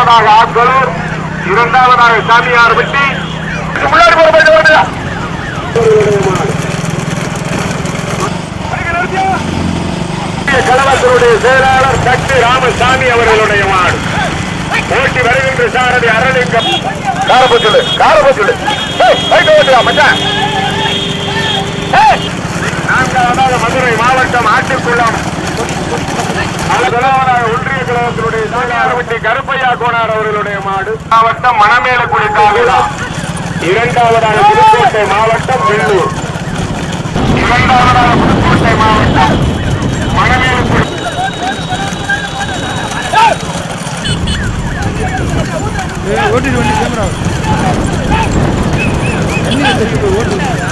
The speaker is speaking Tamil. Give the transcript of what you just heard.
முதலாவதாக ஆட்களூர், இரண்டாவதாக சாமியார்பட்டி. முன்னாடி போற கழகத்தினுடைய செயலாளர் சக்தி ராமசாமி அவர்களுடைய மாடு. போட்டி வருகின்ற சாரதி அரளிங்கம். காரபச்சலு நான்காவதாக மதுரை மாவட்டம் ஆட்டுக்குளம் ஒன்றிய கழகத்தினுடைய செயலாளர் கருப்பையா கோனார் அவர்களுடைய மாடு. மாவட்டம் மணமேலக்குடி தாலுகா. இரண்டாவதாக புதுக்கோட்டை மாவட்டம் வெள்ளூர். இரண்டாவதாக புதுக்கோட்டை மாவட்டம் மணமேலக்குடி. ஓட்டிட்டு வண்டி கேமரா ஓட்டு